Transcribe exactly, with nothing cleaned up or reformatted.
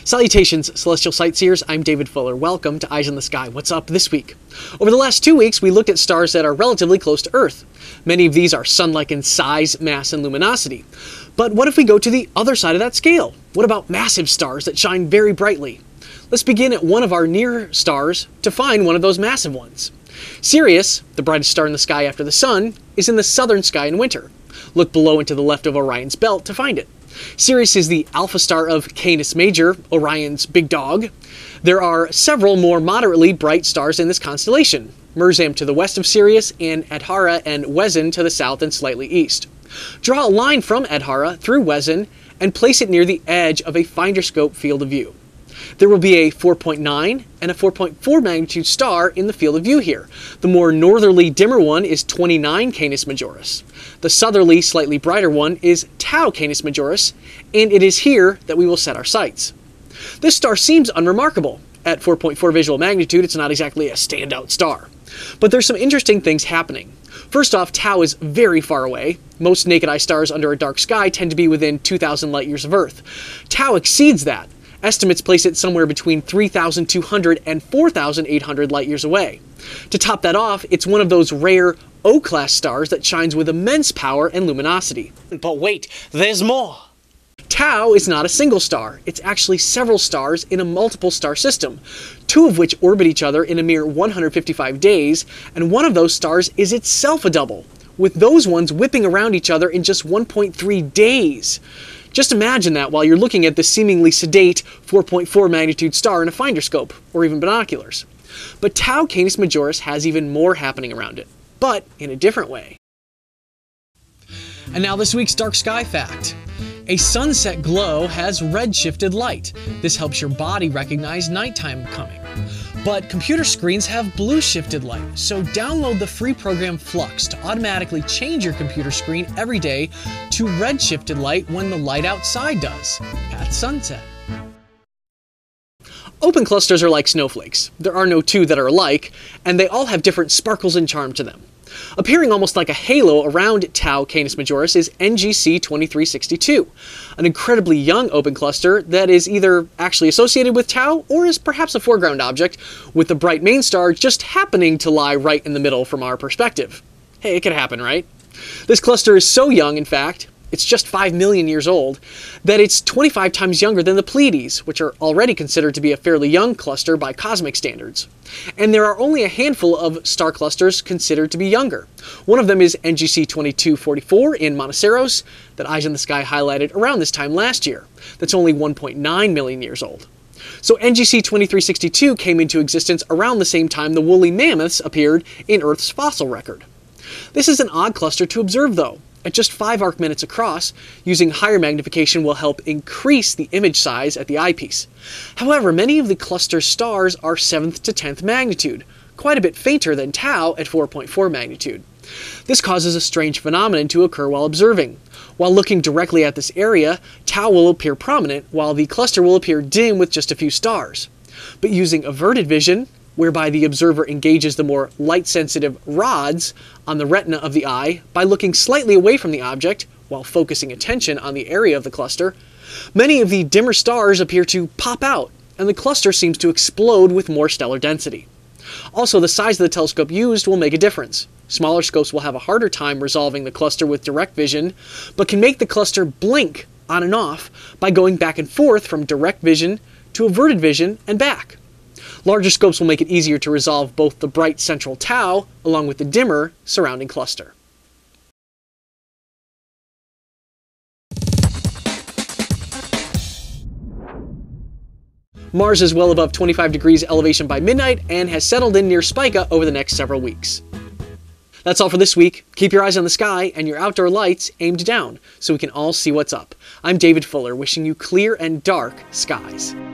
Salutations, celestial sightseers. I'm David Fuller. Welcome to Eyes in the Sky. What's up this week? Over the last two weeks, we looked at stars that are relatively close to Earth. Many of these are sun-like in size, mass, and luminosity. But what if we go to the other side of that scale? What about massive stars that shine very brightly? Let's begin at one of our near stars to find one of those massive ones. Sirius, the brightest star in the sky after the sun, is in the southern sky in winter. Look below and to the left of Orion's belt to find it. Sirius is the alpha star of Canis Major, Orion's big dog. There are several more moderately bright stars in this constellation, Mersam to the west of Sirius, and Adhara and Wesen to the south and slightly east. Draw a line from Adhara through Wesen and place it near the edge of a finder scope field of view. There will be a four point nine and a four point four magnitude star in the field of view here. The more northerly, dimmer one is twenty-nine Canis Majoris. The southerly, slightly brighter one is Tau Canis Majoris, and it is here that we will set our sights. This star seems unremarkable. At four point four visual magnitude, it's not exactly a standout star. But there's some interesting things happening. First off, Tau is very far away. Most naked eye stars under a dark sky tend to be within two thousand light years of Earth. Tau exceeds that. Estimates place it somewhere between three thousand two hundred and four thousand eight hundred light years away. To top that off, it's one of those rare O-class stars that shines with immense power and luminosity. But wait, there's more! Tau is not a single star. It's actually several stars in a multiple star system, two of which orbit each other in a mere one hundred fifty-five days, and one of those stars is itself a double, with those ones whipping around each other in just one point three days. Just imagine that while you're looking at the seemingly sedate four point four magnitude star in a finder scope, or even binoculars. But Tau Canis Majoris has even more happening around it, but in a different way. And now this week's dark sky fact. A sunset glow has red-shifted light. This helps your body recognize nighttime coming. But computer screens have blue-shifted light, so download the free program Flux to automatically change your computer screen every day to red-shifted light when the light outside does, at sunset. Open clusters are like snowflakes. There are no two that are alike, and they all have different sparkles and charm to them. Appearing almost like a halo around Tau Canis Majoris is N G C twenty-three sixty-two, an incredibly young open cluster that is either actually associated with Tau or is perhaps a foreground object, with the bright main star just happening to lie right in the middle from our perspective. Hey, it could happen, right? This cluster is so young, in fact, it's just five million years old, that it's twenty-five times younger than the Pleiades, which are already considered to be a fairly young cluster by cosmic standards. And there are only a handful of star clusters considered to be younger. One of them is N G C twenty-two forty-four in Monoceros, that Eyes in the Sky highlighted around this time last year. That's only one point nine million years old. So N G C twenty-three sixty-two came into existence around the same time the woolly mammoths appeared in Earth's fossil record. This is an odd cluster to observe, though. At just five arc minutes across, using higher magnification will help increase the image size at the eyepiece. However, many of the cluster stars are seventh to tenth magnitude, quite a bit fainter than Tau at four point four magnitude. This causes a strange phenomenon to occur while observing. While looking directly at this area, Tau will appear prominent, while the cluster will appear dim with just a few stars. But using averted vision, whereby the observer engages the more light-sensitive rods on the retina of the eye by looking slightly away from the object while focusing attention on the area of the cluster, many of the dimmer stars appear to pop out, and the cluster seems to explode with more stellar density. Also, the size of the telescope used will make a difference. Smaller scopes will have a harder time resolving the cluster with direct vision, but can make the cluster blink on and off by going back and forth from direct vision to averted vision and back. Larger scopes will make it easier to resolve both the bright central Tau along with the dimmer surrounding cluster. Mars is well above twenty-five degrees elevation by midnight and has settled in near Spica over the next several weeks. That's all for this week. Keep your eyes on the sky and your outdoor lights aimed down so we can all see what's up. I'm David Fuller, wishing you clear and dark skies.